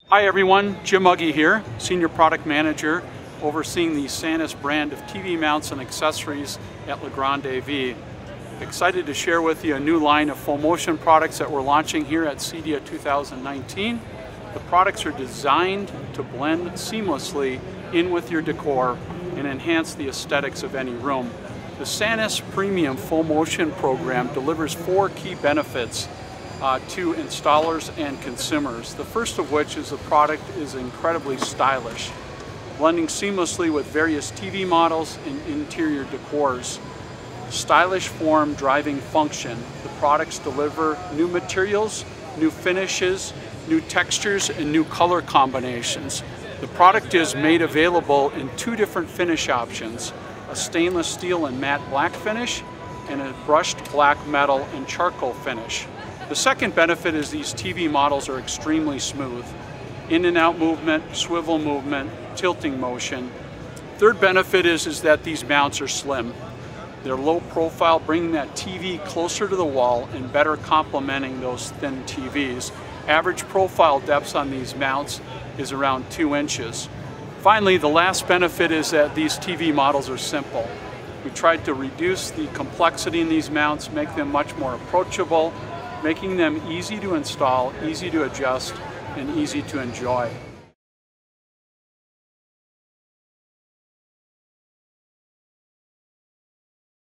Hi everyone, Jim Uggy here, Senior Product Manager overseeing the Sanus brand of TV mounts and accessories at Legrand AV. Excited to share with you a new line of full motion products that we're launching here at CEDIA 2019. The products are designed to blend seamlessly in with your decor and enhance the aesthetics of any room. The Sanus Premium Full Motion program delivers 4 key benefits to installers and consumers. The first of which is the product is incredibly stylish, blending seamlessly with various TV models and interior decors. Stylish form driving function. The products deliver new materials, new finishes, new textures, and new color combinations. The product is made available in 2 different finish options, a stainless steel and matte black finish, and a brushed black metal and charcoal finish. The second benefit is these TV models are extremely smooth. In and out movement, swivel movement, tilting motion. Third benefit is that these mounts are slim. They're low profile, bringing that TV closer to the wall and better complementing those thin TVs. Average profile depths on these mounts is around 2 inches. Finally, the last benefit is that these TV models are simple. We tried to reduce the complexity in these mounts, make them much more approachable, making them easy to install, easy to adjust, and easy to enjoy.